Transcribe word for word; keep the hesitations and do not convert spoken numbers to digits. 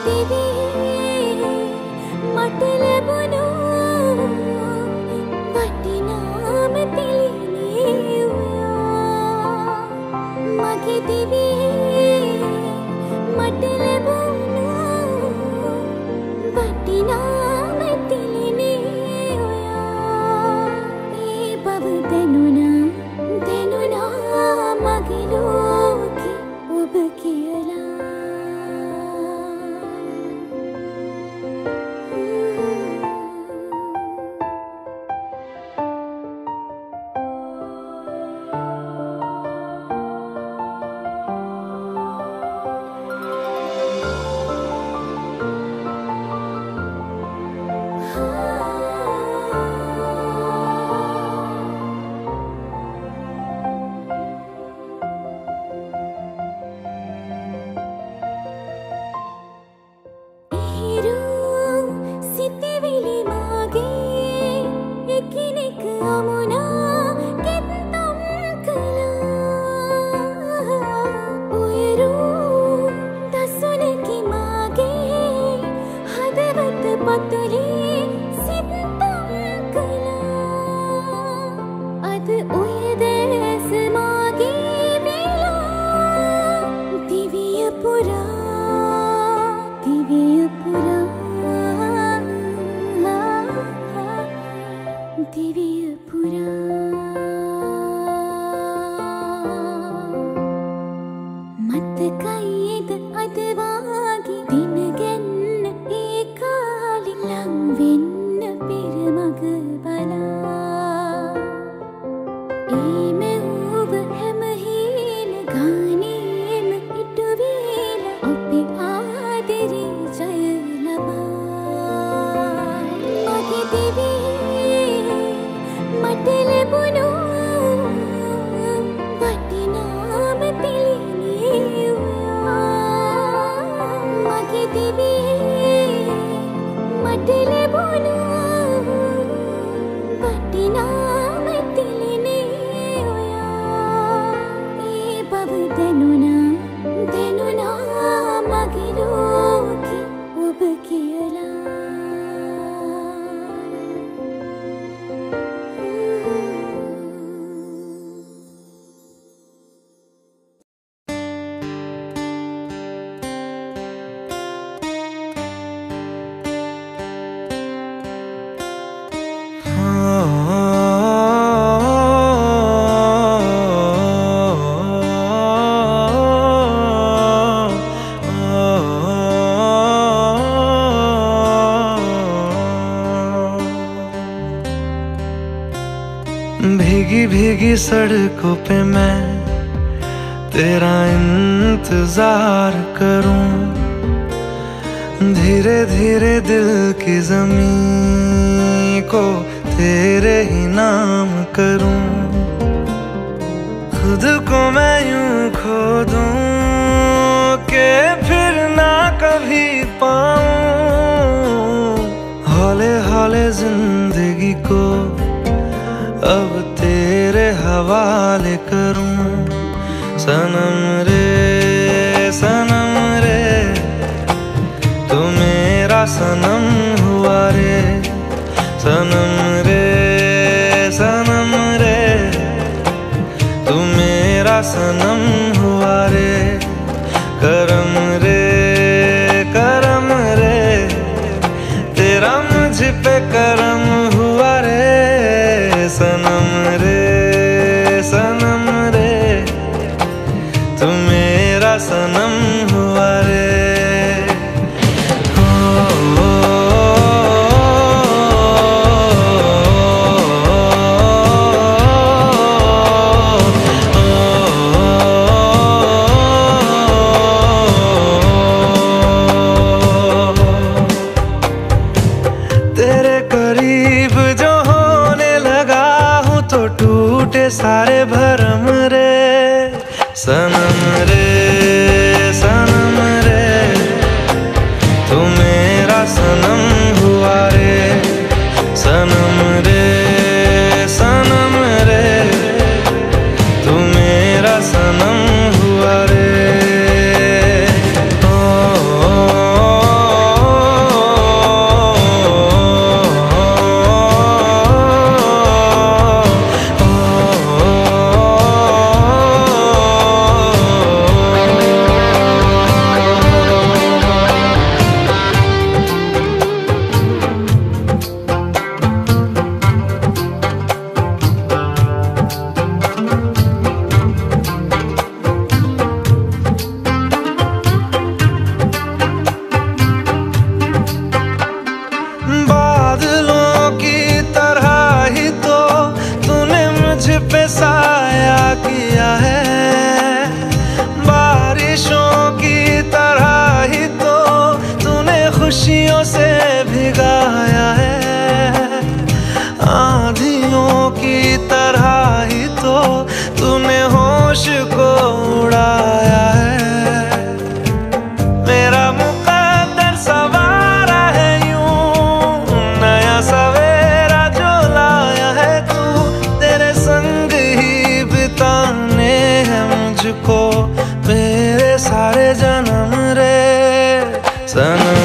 भीगी भीगी सड़कों पे मैं तेरा इंतजार करूं, धीरे धीरे दिल की ज़मीं को तेरे ही नाम करूं। खुद को मैं यूं खो दूं कि फिर ना कभी पाऊं, हौले हौले जिंदगी को अब तेरे हवाले करूं। सनम रे सनम रे तू मेरा सनम हुआ रे, सनम रे सनम रे तू मेरा सनम हुआ रे। करम रे करम रे तेरा मुझ पे करम हुआ रे, सनम रे सनम रे तू मेरा सनम हुआ रे। ओ, ओ, खुशियों से भिगाया है, आंधियों की तरह ही तो तूने होश को उड़ाया है। मेरा मुकद्दर सवारा है यूं, नया सवेरा जो लाया है तू, तेरे संग ही बिताने हैं मुझको मेरे सारे जन्म रे सनम।